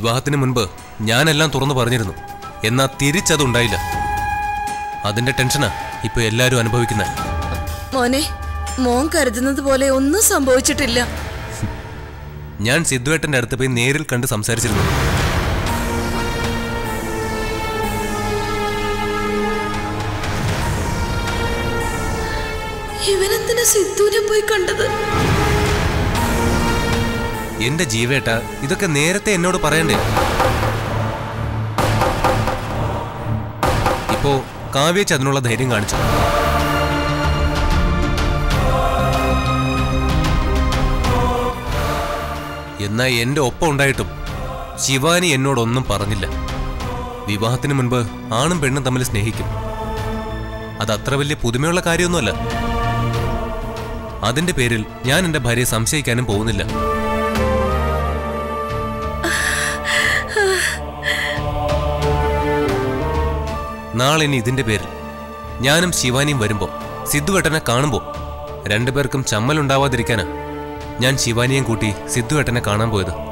വിവാഹത്തിന് മുൻപ് ഞാനെല്ലാം തുറന്നു പറഞ്ഞിരുന്നു. എന്നാ തിരിച്ചതുണ്ടായില്ല. അതിന്റെ ടെൻഷനാ ഇപ്പൊ എല്ലാരും അനുഭവിക്കുന്നത്. മോനെ, മോൻ കരുതുന്നത് പോലെ ഒന്നും സംഭവിച്ചിട്ടില്ല. ഞാൻ സിദ്ധുവേട്ടന്റെ അടുത്ത് പോയി നേരിൽ കണ്ട് സംസാരിച്ചിരുന്നു. ഇവനെന്തിനാ സിദ്ധുവിനെ പോയി കണ്ടത്? എന്റെ ജീവേട്ട, ഇതൊക്കെ നേരത്തെ എന്നോട് പറയണ്ടേ? ഇപ്പോ കാവ്യച്ച് അതിനുള്ള ധൈര്യം കാണിച്ചു. എന്നാ എന്റെ ഒപ്പം ഉണ്ടായിട്ടും ശിവാനി എന്നോടൊന്നും പറഞ്ഞില്ല. വിവാഹത്തിന് മുൻപ് ആണും പെണ്ണും തമ്മിൽ സ്നേഹിക്കും. അതത്ര വലിയ പുതുമയുള്ള കാര്യമൊന്നുമല്ല. അതിന്റെ പേരിൽ ഞാൻ എന്റെ ഭാര്യയെ സംശയിക്കാനും പോകുന്നില്ല. നാളെ ഇനി ഇതിന്റെ പേരിൽ ഞാനും ശിവാനിയും വരുമ്പോ, സിദ്ധുവേട്ടനെ കാണുമ്പോ രണ്ടുപേർക്കും ചമ്മലുണ്ടാവാതിരിക്കാനാ ഞാൻ ശിവാനിയും കൂട്ടി സിദ്ധുവേട്ടനെ കാണാൻ പോയത്.